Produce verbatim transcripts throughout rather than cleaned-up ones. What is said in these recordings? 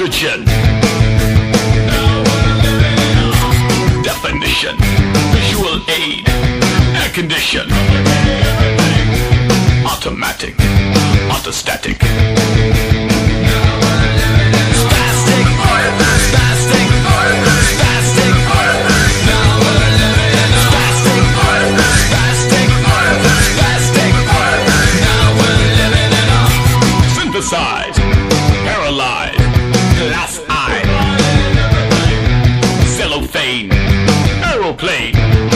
Nitrogen. Definition. Visual aid. Air condition. Automatic. Autostatic. Spastic. Spastic. Spastic. Now we're living in a spastic. Spastic. Spastic. Now we're living in a synthesized, paralyzed, glass-eyed, cellophane, aeroplane,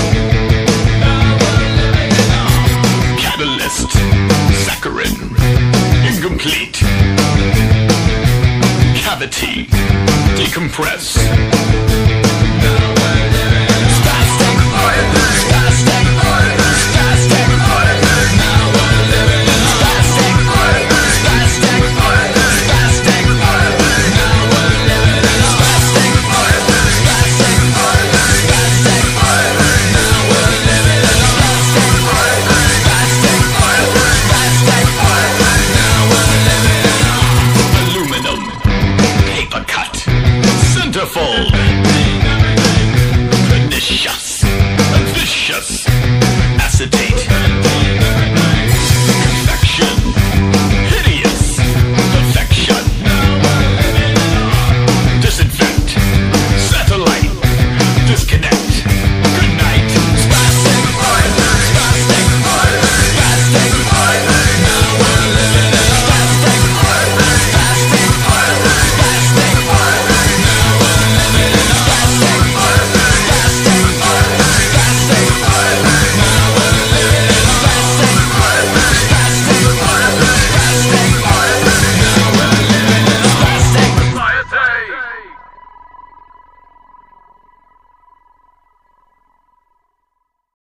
catalyst, saccharin, incomplete, cavity, decompress.